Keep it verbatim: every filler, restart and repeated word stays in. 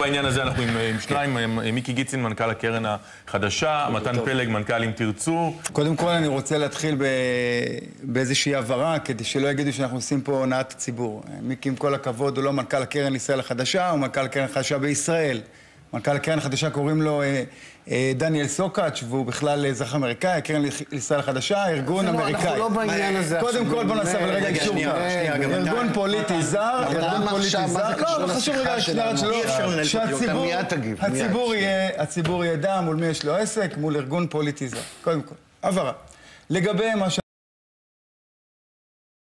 בעניין הזה אנחנו עם שניים, מיקי גיצין, מנכ"ל הקרן החדשה, מתן פלג, מנכ"ל עם תרצו. קודם כל אני רוצה להתחיל באיזושהי הבהרה, כדי שלא יגידו שאנחנו עושים פה הונאת הציבור. מיקי, עם כל הכבוד, הוא לא מנכ"ל הקרן לישראל החדשה, הוא מנכ"ל הקרן החדשה בישראל. מנכ"ל הקרן החדשה קוראים לו דניאל סוקאץ', והוא בכלל אזרח אמריקאי, הקרן לישראל החדשה, ארגון אמריקאי. אנחנו לא בעניין הזה. קודם כל בוא נעשה רגע אישור. ארגון פוליטי זר, ארגון פוליטי זר. לא, אבל חשוב רגע שהציבור ידע מול מי יש לו עסק, מול ארגון פוליטי זר. קודם כל. הבהרה. לגבי מה ש...